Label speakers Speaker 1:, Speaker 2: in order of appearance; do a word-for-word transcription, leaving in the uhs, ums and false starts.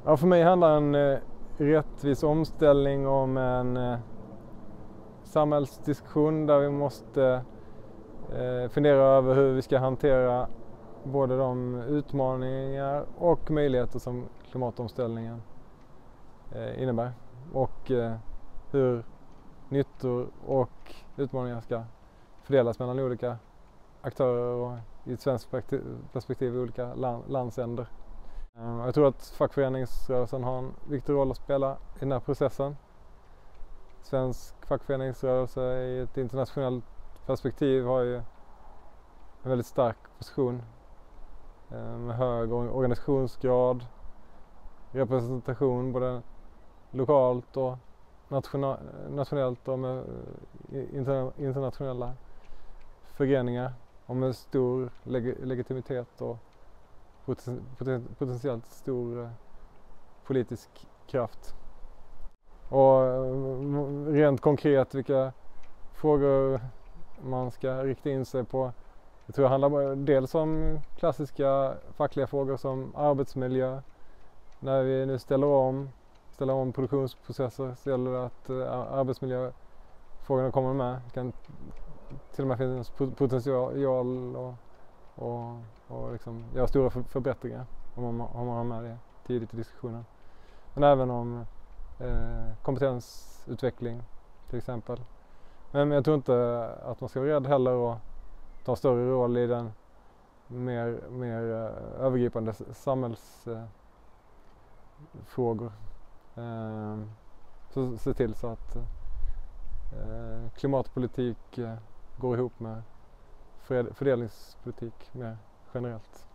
Speaker 1: Ja, för mig handlar en eh, rättvis omställning om en eh, samhällsdiskussion där vi måste eh, fundera över hur vi ska hantera både de utmaningar och möjligheter som klimatomställningen eh, innebär. Och eh, hur nyttor och utmaningar ska fördelas mellan olika aktörer och i ett svenskt perspektiv i olika land, landsänder. Jag tror att fackföreningsrörelsen har en viktig roll att spela i den här processen. Svensk fackföreningsrörelse i ett internationellt perspektiv har ju en väldigt stark position med hög organisationsgrad, representation både lokalt och nationellt och med internationella föreningar och med stor leg legitimitet och potentiellt stor politisk kraft. Och rent konkret vilka frågor man ska rikta in sig på. Jag tror det handlar dels om klassiska fackliga frågor som arbetsmiljö. När vi nu ställer om, ställer om produktionsprocesser så gäller det att arbetsmiljöfrågorna kommer med. Det kan till och med finnas potential och, och, och liksom göra stora förbättringar om man, om man har med det tidigt i diskussionen. Men även om eh, kompetensutveckling till exempel. Men jag tror inte att man ska vara rädd heller att ta större roll i den mer, mer övergripande samhällsfrågor. Eh, så se till så att eh, klimatpolitik eh, går ihop med fördelningspolitik mer generellt.